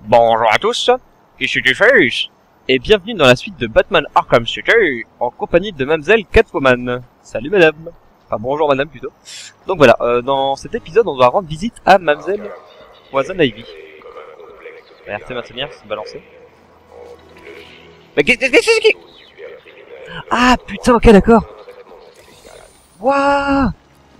Bonjour à tous, ici T-Face, et bienvenue dans la suite de Batman Arkham City, en compagnie de Mademoiselle Catwoman. Salut madame. Enfin bonjour madame plutôt. Donc voilà, dans cet épisode on va rendre visite à Mademoiselle Poison Ivy. RT maintenir, c'est balancé. Mais qu'est-ce qui... Ah putain, ok d'accord. Waouh.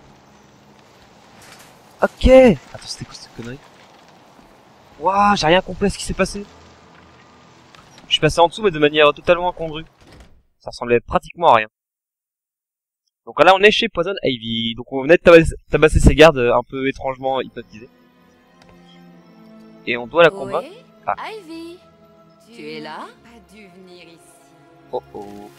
Ok. Attends, c'était quoi cette connerie? Waouh, j'ai rien compris à ce qui s'est passé. Je suis passé en dessous mais de manière totalement incongrue. Ça ressemblait pratiquement à rien. Donc là on est chez Poison Ivy. Donc on venait de tabasser ses gardes un peu étrangement hypnotisés. Et on doit la combattre. Oui, Ah. Ivy, tu es là? Pas dû venir ici. Oh oh.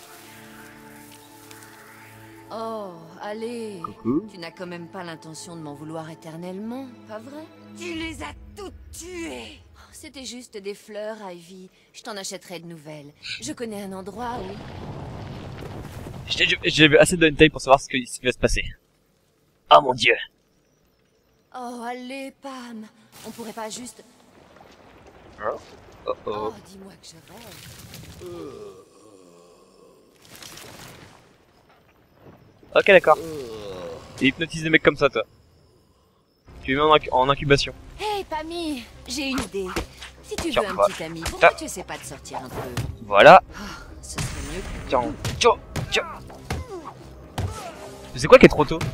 Oh, allez. Coucou. Tu n'as quand même pas l'intention de m'en vouloir éternellement, pas vrai? Tu les as toutes tuées. Oh, c'était juste des fleurs, Ivy. Je t'en achèterai de nouvelles. Je connais un endroit où... J'ai vu assez de hentai pour savoir ce qui va se passer. Oh mon dieu. Oh, allez, Pam. On pourrait pas juste... Oh oh. Oh, dis-moi que je rêve. Ok d'accord. Et hypnotise des mecs comme ça toi. Tu es mis en incubation. Hey, Pammy, j'ai une idée. Si tu Tiens, veux un bah. petit ami, pourquoi tu essaies pas de sortir un peu? Voilà. Ce serait mieux. Tiens. Tiens. C'est quoi qui est trop tôt?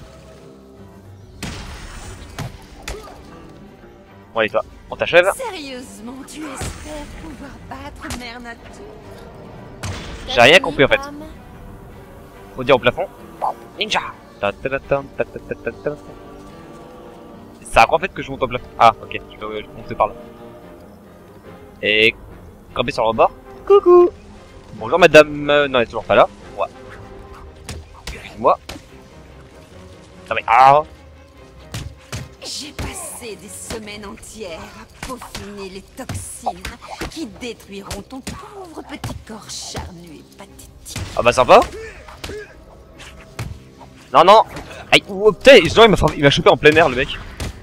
Bon allez toi, on t'achève. Sérieusement, tu espères pouvoir battre Mère Nature? J'ai rien compris en fait. Pam? Faut dire au plafond. Ninja. C'est à quoi en fait que je monte au plafond? Ah ok, je peux monter par là. Et grimper sur le rebord. Coucou. Bonjour madame. Non elle est toujours pas là. Ouais. Excuse-moi. Non mais ah. J'ai passé des semaines entières à peaufiner les toxines qui détruiront ton pauvre petit corps charnu et pathétique. Ah bah sympa. Non non. Aïe. Oh, putain, genre il m'a chopé en plein air le mec.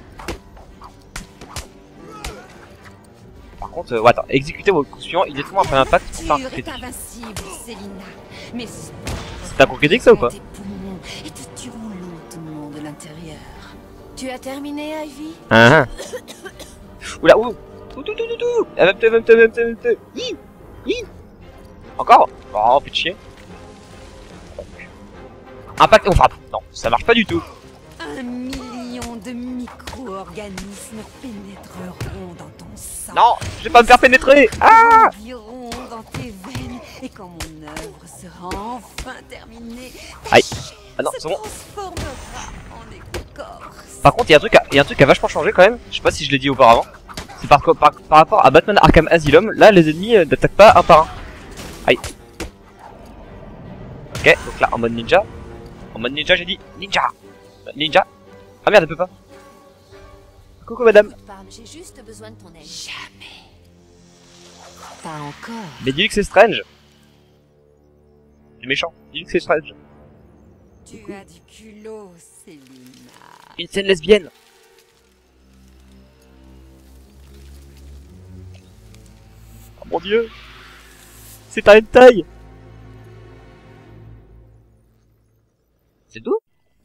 Par contre, ouais, attends, exécutez vos coups suivants immédiatement après l'impact pour faire un Tu es critique. invincible, Célina. Mais C'est un coup critique ça ou pas? tes poumons et te tueront lentement de l'intérieur. Tu as terminé, Ivy? Ah ah. Oula, ouh. Tout. MMT. Hi. Encore? Oh, fait chier. Impact et on frappe. Non, ça marche pas du tout. 1 million de micro-organismes pénétreront dans ton sang. Non, je vais pas me faire pénétrer. Ah. Iront dans tes veines et quand mon œuvre sera enfin terminée, Aïe. ta chair Ah non, se c'est bon. transformera en écorce. Par contre, il y a un truc qui a vachement changé quand même. Je sais pas si je l'ai dit auparavant. C'est par rapport à Batman Arkham Asylum. Là, les ennemis n'attaquent pas un par un. Aïe. Ok, donc là, en mode ninja. En mode ninja, j'ai dit ninja. Ninja. Ah merde, elle peut pas. Coucou madame. Écoute, Pam, j'ai juste besoin de ton aide. Jamais. Pas encore. Mais dis-lui que c'est Strange. C'est méchant. Dis-lui que c'est Strange. Tu as du culot, Célina. Une scène lesbienne. Oh mon dieu. C'est un hentai. C'est doux.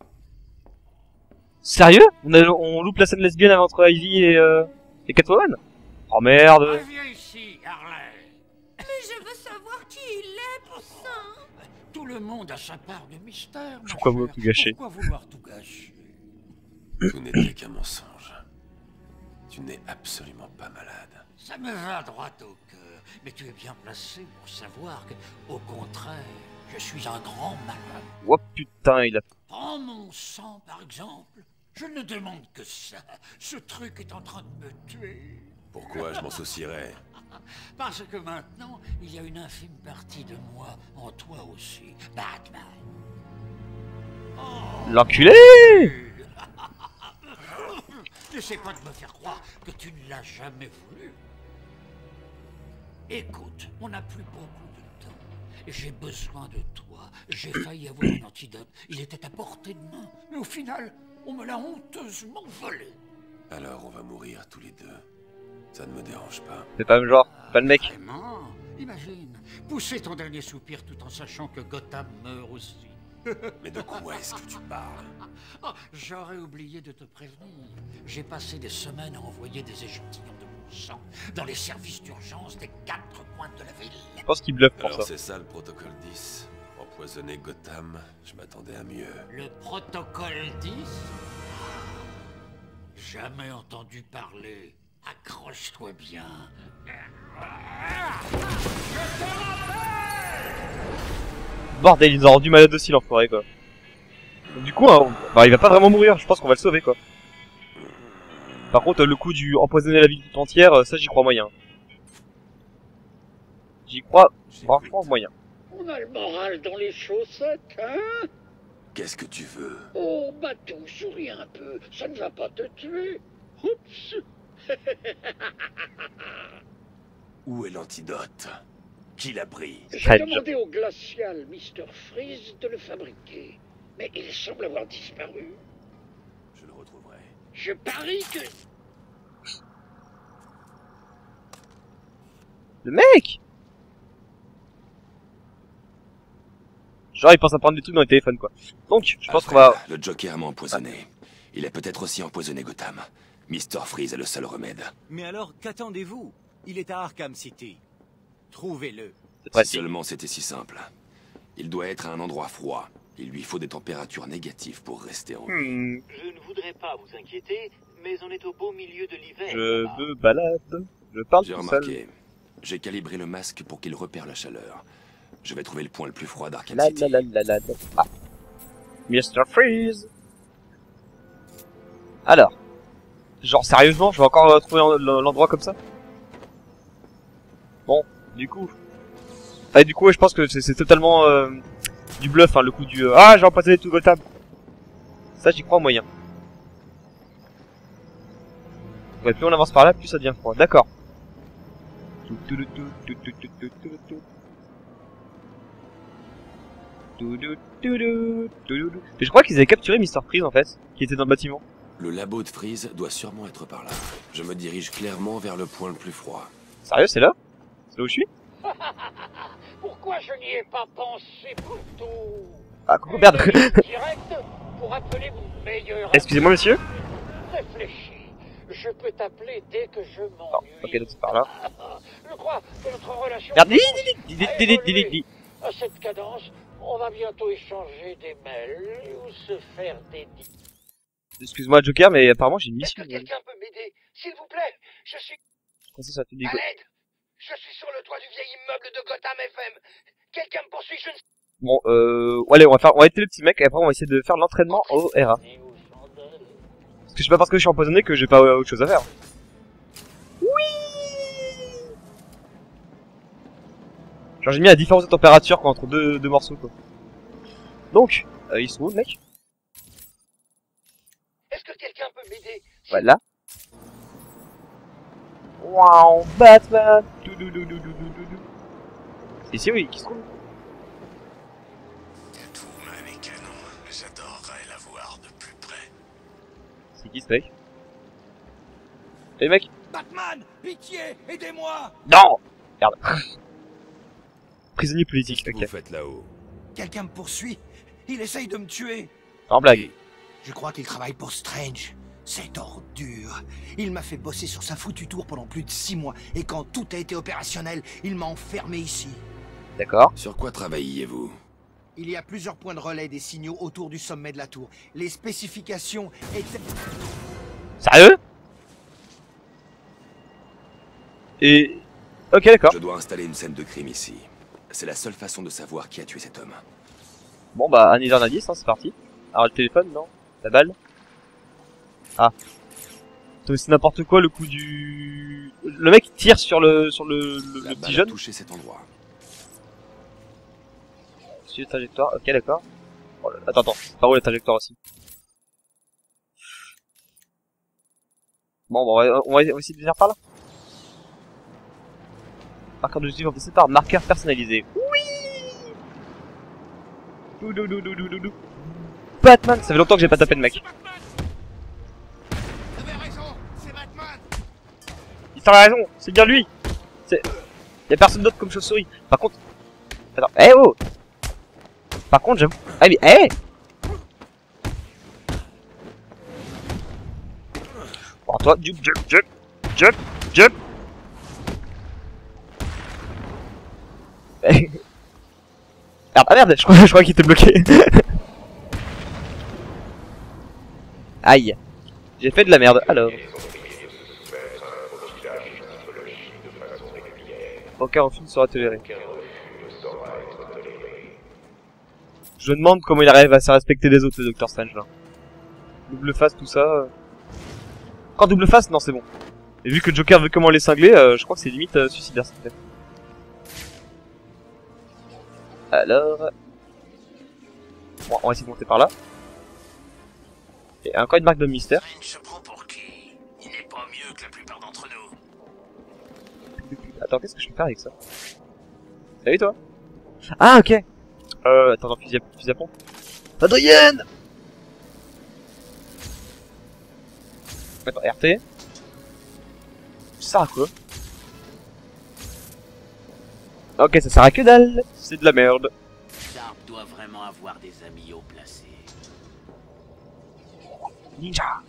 Sérieux? On loupe la scène lesbienne entre Ivy et Catwoman? Oh merde. Reviens ici, Harley. Mais je veux savoir qui il est, pour ça. Tout le monde a sa part de mystère. ma Pourquoi vouloir chère. tout gâcher? Pourquoi vouloir tout gâcher? Tout n'était qu'un mensonge. Tu n'es absolument pas malade. Ça me va droit au cœur. Mais tu es bien placé pour savoir que, au contraire, je suis un grand malade. Oh putain, il a... Prends mon sang, par exemple. Je ne demande que ça. Ce truc est en train de me tuer. Pourquoi je m'en soucierais? Parce que maintenant, il y a une infime partie de moi en toi aussi, Batman. L'enculé. N'essaie pas de me faire croire que tu ne l'as jamais voulu. Écoute, on n'a plus beaucoup de temps. J'ai besoin de toi. J'ai failli avoir un antidote. Il était à portée de main. Mais au final, on me l'a honteusement volé. Alors on va mourir tous les deux. Ça ne me dérange pas. C'est pas le genre, c'est pas le mec. Vraiment? Imagine, pousser ton dernier soupir tout en sachant que Gotham meurt aussi. Mais de quoi est-ce que tu parles? Oh, j'aurais oublié de te prévenir. J'ai passé des semaines à envoyer des échantillons de mon sang dans les services d'urgence des 4 coins de la ville. Je pense qu'il bluffe pour Alors ça. c'est ça le protocole 10. Empoisonner Gotham, je m'attendais à mieux. Le protocole 10? Jamais entendu parler. Accroche-toi bien. Bordel, ils nous ont rendu malade aussi l'enfoiré quoi. Donc, du coup, hein, bah, il va pas vraiment mourir, je pense qu'on va le sauver quoi. Par contre, le coup du empoisonner la ville tout entière, ça j'y crois moyen. J'y crois franchement moyen. On a le moral dans les chaussettes, hein? Qu'est-ce que tu veux? Oh, Batou, souris un peu, ça ne va pas te tuer. Oups! Où est l'antidote? Qui l'a pris? J'ai Très bien. demandé au glacial Mr. Freeze de le fabriquer, mais il semble avoir disparu. Je le retrouverai. Je parie que... Le mec! Genre il pense à prendre des trucs dans les téléphones quoi. Donc, je pense qu'on va... Le Joker m'a empoisonné. Il a peut-être aussi empoisonné Gotham. Mr. Freeze a le seul remède. Mais alors, qu'attendez-vous? Il est à Arkham City. Trouvez-le. C'est Si pratique. seulement c'était si simple. Il doit être à un endroit froid. Il lui faut des températures négatives pour rester en vie. Je ne voudrais pas vous inquiéter, mais on est au beau milieu de l'hiver. Je là-bas. me balade. Je parle J'ai tout seul. remarqué. J'ai calibré le masque pour qu'il repère la chaleur. Je vais trouver le point le plus froid d'Arkham La City. la la la la. Ah. Mr. Freeze. Alors. Genre sérieusement, je vais encore trouver l'endroit comme ça? Bon, du coup. Ah, du coup, ouais, je pense que c'est totalement du bluff, hein, le coup du ah, j'ai empoisonné tout Gotham. Ça, j'y crois moyen. Ouais, plus on avance par là, plus ça devient froid. D'accord. Mais je crois qu'ils avaient capturé Mr. Freeze en fait, qui était dans le bâtiment. Le labo de Freeze doit sûrement être par là. Je me dirige clairement vers le point le plus froid. Sérieux, c'est là? C'est là où je suis? Pourquoi je n'y ai pas pensé plus tôt? Ah, coucou, merde. Direct pour appeler mon meilleur... Excusez-moi, monsieur. Réfléchis. Je peux t'appeler dès que je Non, m'ennuie. ok, donc c'est par là. Je crois que notre relation... Merde, a évolué. delete. À cette cadence, on va bientôt échanger des mails ou se faire des... Excuse-moi, Joker, mais apparemment j'ai une Est-ce mission. que quelqu'un peut m'aider? S'il vous plaît, je suis... Comment ça te dit À quoi? l'aide! Je suis sur le toit du vieil immeuble de Gotham FM. Quelqu'un me poursuit, je ne sais Bon, allez, on va aider le petit mec et après on va essayer de faire l'entraînement au RA. pas où chandelle. Parce que c'est pas parce que je suis empoisonné que j'ai pas autre chose à faire. Genre j'ai mis la différence de température quoi, entre deux morceaux quoi. Donc, ils sont où le mec? Est-ce que quelqu'un peut m'aider? Voilà. Waouh, Batman. Doudoudoudoudoudou. Ici oui, qui se trouve? Catwoman et canon. J'adorerais la voir de plus près. C'est qui ce mec? Eh mec? Batman! Pitié! Aidez-moi! Non! Merde. Prisonnier politique, Qu'est-ce que ok. vous faites là-haut? Quelqu'un me poursuit. Il essaye de me tuer. En blague. Je crois qu'il travaille pour Strange. Cette ordure. Il m'a fait bosser sur sa foutue tour pendant plus de 6 mois. Et quand tout a été opérationnel, il m'a enfermé ici. D'accord. Sur quoi travailliez-vous? Il y a plusieurs points de relais des signaux autour du sommet de la tour. Les spécifications étaient... Sérieux? Et... Ok, d'accord. Je dois installer une scène de crime ici. C'est la seule façon de savoir qui a tué cet homme. Bon bah, un indice, hein, c'est parti. Alors le téléphone, non? La balle? Ah. C'est n'importe quoi le coup du... Le mec tire sur le La petit balle a jeune. touché cet endroit. Suivi la trajectoire, ok d'accord. Oh, attends, par où la trajectoire aussi? Bon, on va essayer de venir par là. Marqueur d'objectif remplacé par marqueur personnalisé. Oui. Doudoudoudoudoudou. Batman, ça fait longtemps que j'ai pas tapé de mec. t'as raison, c'est bien lui. Y'a personne d'autre comme chauve-souris. Par contre... Attends, eh oh. Par contre, j'avoue... Ah mais, eh bon, toi, jump. Merde, ah merde, je crois qu'il était bloqué. Aïe. J'ai fait de la merde, alors. Aucun refus ne sera toléré. Je me demande comment il arrive à se respecter les autres, le Dr Strange, là. Double face, tout ça... Encore double face? Non, c'est bon. Et vu que Joker veut comment les cingler, je crois que c'est limite suicidaire, ça fait. Alors... Bon, on va essayer de monter par là. Et encore une marque de mystère. Il se prend pour qui? Il n'est pas mieux que la plupart d'entre nous. Attends, qu'est-ce que je peux faire avec ça? Salut toi. Ah ok. Attends, fusil à pompe. Adrienne. Attends, RT. Ça sert à quoi? Ok, ça sert à que dalle. C'est de la merde. Dark doit vraiment avoir des amis haut placés. Ninja.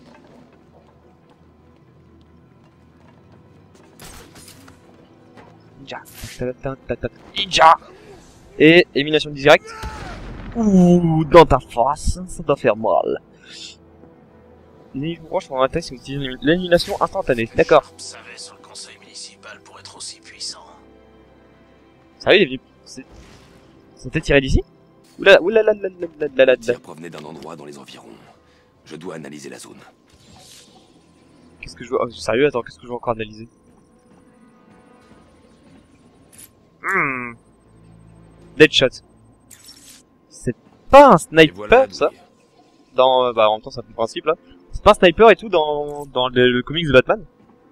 Ninja. Et élimination directe. Ouh, dans ta face, ça doit faire mal. Niveau branche pour un test, c'est l'élimination instantanée. D'accord. Je savais sur le conseil municipal pour être aussi puissant. Sérieux, il est venu... C'était tiré d'ici? Oula. Le tir provenait d'un endroit dans les environs. Je dois analyser la zone. Qu'est-ce que je veux... Oh, sérieux, attends, qu'est-ce que je veux encore analyser? Deadshot. C'est pas un sniper, voilà, ça? Dans... bah, en même temps, c'est un peu le principe, là. C'est pas un sniper et tout dans le comics de Batman?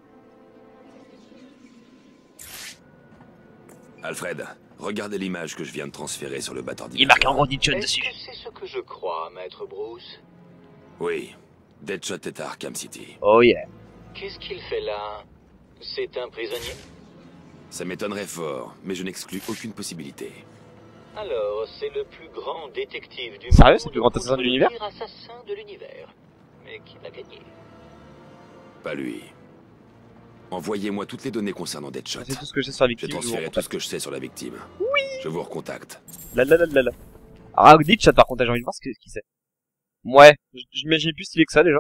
Alfred, regardez l'image que je viens de transférer sur le batteur Il marque en gros Deadshot Est-ce dessus. que c'est ce que je crois, maître Bruce? Oui, Deadshot est à Arkham City. Oh yeah. Qu'est-ce qu'il fait là? C'est un prisonnier? Ça m'étonnerait fort, mais je n'exclus aucune possibilité. Alors, c'est le plus grand détective du Sérieux, monde. c'est le plus grand assassin de l'univers? Le pire assassin de l'univers. Mais qui l'a gagné? Pas lui. Envoyez-moi toutes les données concernant Deadshot. C'est tout ce que j'ai sur la J'ai victime. transféré tout ce que je sais sur la victime. Oui. Je vous recontacte. Là. Alors, Deadshot, par contre, j'ai envie de voir ce qui c'est. Ouais, j'imagine plus stylé que ça, déjà.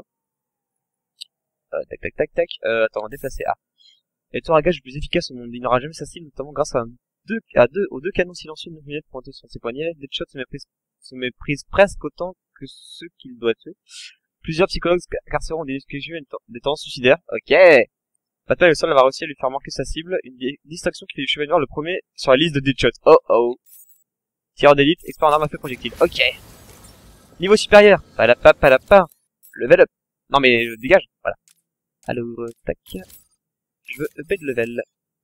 Tac. Attends, on va déplacer A. Et toi, un gage plus efficace au monde. Il n'aura jamais sa cible, notamment grâce aux deux canons silencieux de 9 mm pointés sur ses poignets. Deadshot se méprise presque autant que ceux qu'il doit tuer. Plusieurs psychologues carcéraux ont des tendances suicidaires. Ok. Batman est le seul à avoir réussi à lui faire manquer sa cible. Une distinction qui fait du Chevalier Noir le premier sur la liste de Deadshot. Oh. Tireur d'élite, expert en armes à feu projectile. Ok. Niveau supérieur. Palapa. Level up. Non mais, dégage. Voilà. Alors, tac. Je veux upper de level.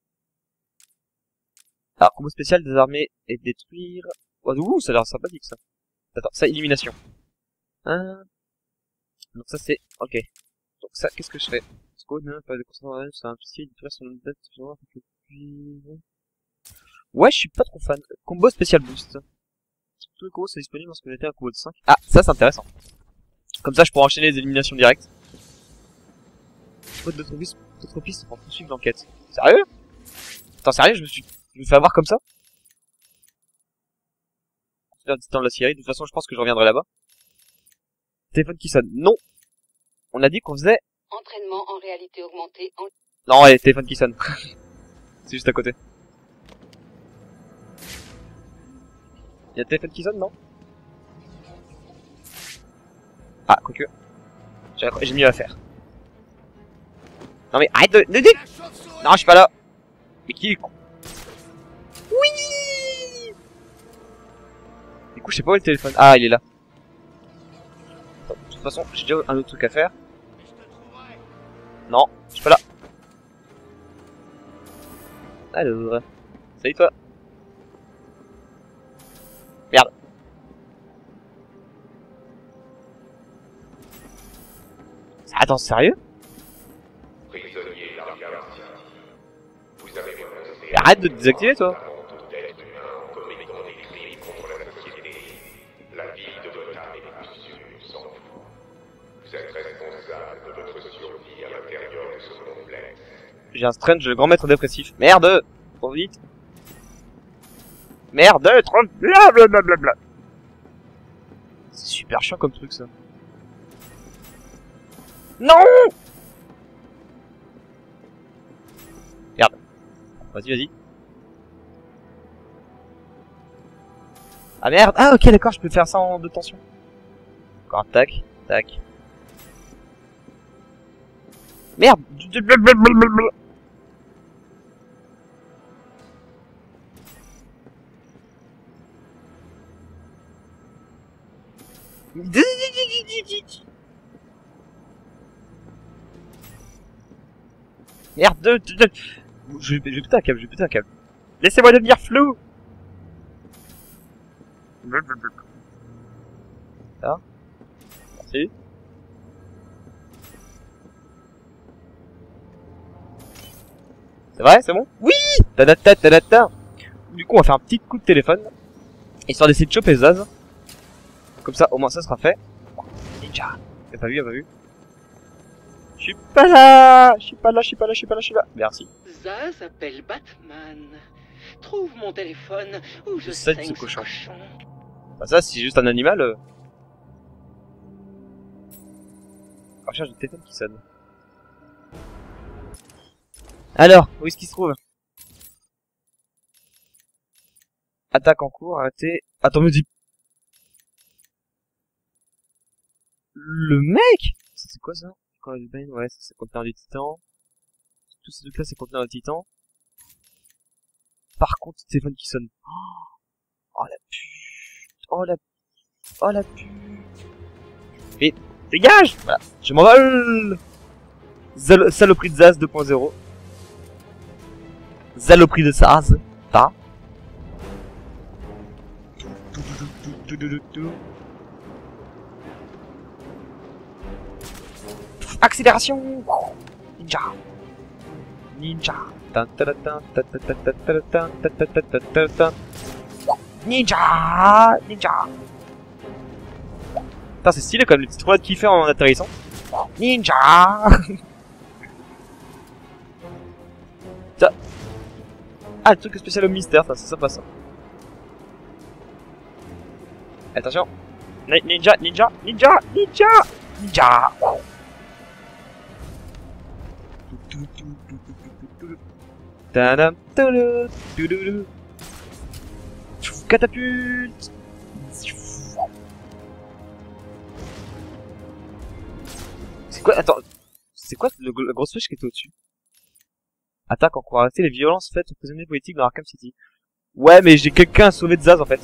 Alors, combo spécial, désarmer et détruire. Ouh, ça a l'air sympathique, ça. Attends, ça, élimination. Donc ça, c'est... Ok. Donc ça, qu'est-ce que je fais? Pas de concentration, c'est un petit détruire son date. Ouais, je suis pas trop fan. Combo spécial boost. Tous les combos sont disponibles lorsque vous mettez un combo de 5. Ah, ça, c'est intéressant. Comme ça, je pourrais enchaîner les éliminations directes. D'autres pistes pour poursuivre l'enquête. Sérieux? Attends, sérieux, je me fais avoir comme ça? Faire distant de la Syrie. De toute façon, je pense que je reviendrai là-bas. Téléphone qui sonne. Non. On a dit qu'on faisait... Entraînement en réalité augmentée en... Non, allez, téléphone qui sonne. C'est juste à côté. Y'a le téléphone qui sonne, non? Ah, quoique. J'ai mieux à faire. Non mais arrête de... Non, je suis pas là. Mais qui est con? Oui. Du coup, je sais pas où est le téléphone. Ah, il est là. Attends, de toute façon, j'ai déjà un autre truc à faire. Non, je suis pas là. Alors... Salut toi. Merde. Attends, sérieux? arrête de te désactiver, toi. J'ai un Strange, le grand maître dépressif. Merde! Trop vite. Merde! Trop... Blablabla. C'est super chiant comme truc, ça. Non! Merde. Vas-y, vas-y. Ah merde! Ah ok, d'accord, je peux faire ça en deux tensions. Encore, tac, tac. Merde! Merde! Je vais péter un câble, je vais péter un câble. Laissez-moi devenir flou! Ah. Merci. C'est vrai, c'est bon? Oui! Tadata, tadata. Du coup, on va faire un petit coup de téléphone. Histoire d'essayer de choper Zaz. Comme ça, au moins, ça sera fait. Ninja. Y'a pas vu, y'a pas vu. Je suis pas là! Je suis pas là, je suis pas là, je suis pas là, je suis là. Merci. Zaz appelle Batman. Trouve mon téléphone ou je sais saigne ce ce cochon. cochon. Bah ça, c'est juste un animal. Recherche de téléphone qui sonne. Alors, où est-ce qu'il se trouve? Attaque en cours, arrêtez. Attends, me dis... Le mec? C'est quoi ça? Ouais, c'est conteneur du titan. Tous ces trucs là, c'est conteneur du titan. Par contre, téléphone qui sonne. Oh la pute. Oh la... Oh la pute. Et dégage! Voilà, je m'envole! Saloperie de Zaz 2.0. Saloperie de Zaz. Pas. Accélération! Ninja! Ninja! Ninja! Ninja! Putain, c'est stylé quand même les petites roulades qu'il fait en atterrissant. Ninja! Ça. Ah, le truc spécial au mystère, ça, c'est sympa ça. Attention! Ninja! Ninja! Ninja! Ninja! Ninja! Tadam, tadam, toudoudou. Catapulte. C'est quoi? Attends, c'est quoi la grosse flèche qui était au-dessus? Attaque en arrêter les violences faites aux prisonniers politiques dans Arkham City. Ouais, mais j'ai quelqu'un à sauver de Zaz en fait.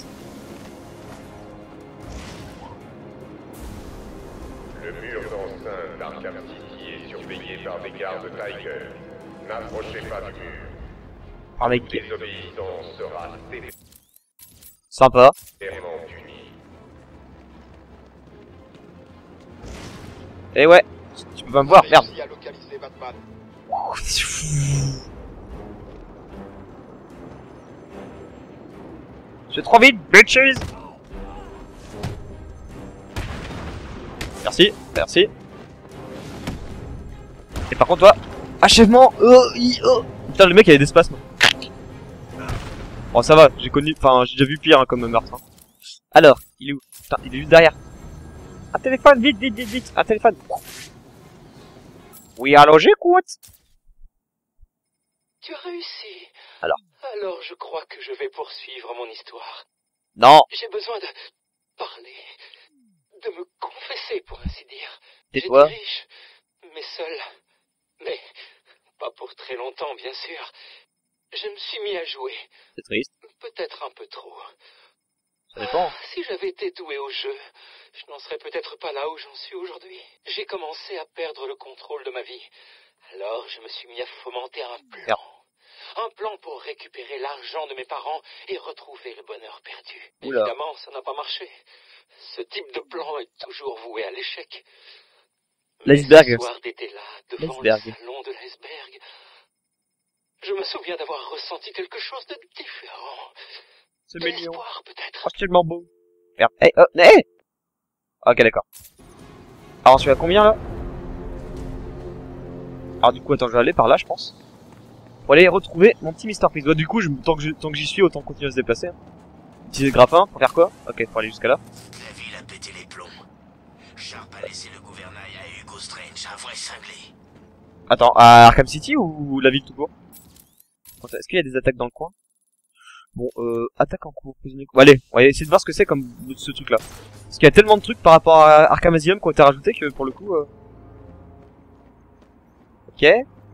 Le mur d'enceinte d'Arkham City est surveillé par des gardes Tiger. N'approchez pas du mur. Par les désobéissance sera sympa. sévèrement punie. Eh ouais, tu peux pas me voir, merde. C'est trop vite, bitches. Merci, merci. Et par contre toi, achèvement. Putain, le mec avait des spasmes. Bon, ça va, j'ai connu, enfin, j'ai déjà vu pire hein, comme meurtre. Hein. Alors, il est où? Putain, il est juste derrière. Un téléphone, vite, vite, vite, vite, un téléphone. Oui, alors j'écoute. Tu as réussi. Alors je crois que je vais poursuivre mon histoire. Non. J'ai besoin de parler, de me confesser pour ainsi dire. Tais-toi. J'étais riche, mais seul. Mais pas pour très longtemps, bien sûr. Je me suis mis à jouer. C'est triste. Peut-être un peu trop. Ça dépend. Si j'avais été doué au jeu, je n'en serais peut-être pas là où j'en suis aujourd'hui. J'ai commencé à perdre le contrôle de ma vie. Alors je me suis mis à fomenter un plan. Merde. Un plan pour récupérer l'argent de mes parents et retrouver le bonheur perdu. Oula. Évidemment, ça n'a pas marché. Ce type de plan est toujours voué à l'échec. L'iceberg. Ce soir d'été là, devant le salon de l'iceberg, Je me souviens d'avoir ressenti quelque chose de différent. C'est mignon. L'espoir, peut-être. Oh, c'est tellement beau. Merde. Hey, oh, hey. Ok, d'accord. Alors, je suis à combien, là? Alors, du coup, attends, je vais aller par là, je pense. Pour aller retrouver mon petit Mr. Freeze. Bah, du coup, tant que j'y suis, autant continuer à se déplacer. Hein. Utiliser le grappin, pour faire quoi? Ok, pour aller jusqu'à là. La ville a pété les plombs. Sharp a laissé le gouvernail à Hugo Strange, un vrai cinglé. Attends, à Arkham City ou la ville tout court? Est-ce qu'il y a des attaques dans le coin? Bon, attaque en cours, prisonnier. Bon, allez, on va essayer de voir ce que c'est comme ce truc-là. Parce qu'il y a tellement de trucs par rapport à Arkham Asylum qui ont été rajoutés que pour le coup... Ok.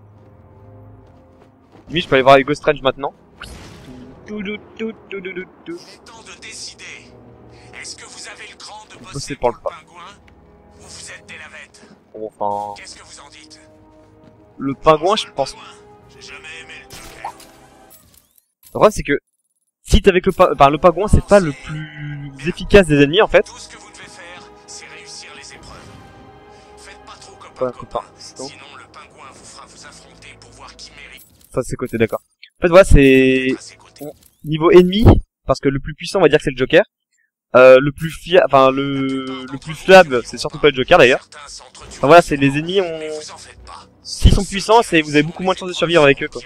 Lui, je peux aller voir Hugo Strange maintenant. Il est temps de décider. Est-ce que vous avez le cran de bosser pour le pingouin ou vous êtes des lavettes? Bon, enfin... Qu'est-ce que vous en dites? Le pingouin, je pense... J'ai jamais aimé le Joker. Le problème, c'est que... Si t'es avec le pingouin, c'est pas le plus efficace des ennemis, en fait. Tout ce que vous devez faire, c'est réussir les épreuves. Faites pas trop copain. Sinon, le pingouin vous fera vous affronter pour voir qui mérite. Ça, c'est côté, d'accord. En fait, voilà, c'est... Bon, niveau ennemi, parce que le plus puissant, on va dire que c'est le Joker. Le plus plus fiable, c'est surtout pas le Joker, d'ailleurs. Enfin, voilà, c'est les ennemis, s'ils sont puissants, vous avez beaucoup moins de chances de survivre avec eux, quoi.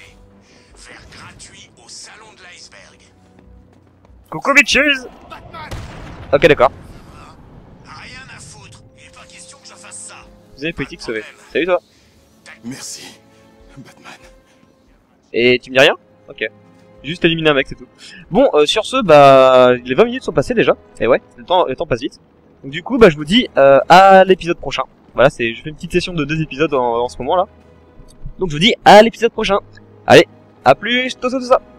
Coucou bitches. Ok, d'accord. Rien à foutre. Il est pas question que je fasse ça. Vous avez politique sauvé. Salut toi. Merci, Batman. Et tu me dis rien? Ok. Juste éliminer un mec, c'est tout. Bon, sur ce, bah, les 20 minutes sont passées déjà. Et ouais, le temps passe vite. Donc du coup, bah, je vous dis à l'épisode prochain. Voilà, je fais une petite session de 2 épisodes en ce moment là. Donc je vous dis à l'épisode prochain. Allez, à plus, tout ça.